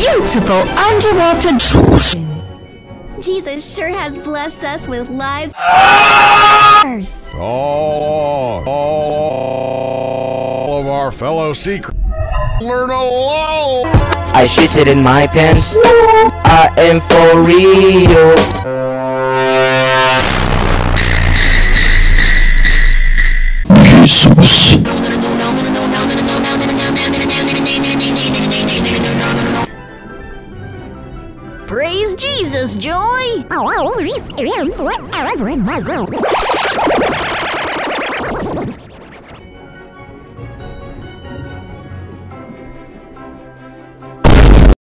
beautiful underwater. Jesus sure has blessed us with lives. All of our fellow secrets learn a lot. I shitted in my pants. I am for real. Jesus. Praise Jesus, Joy!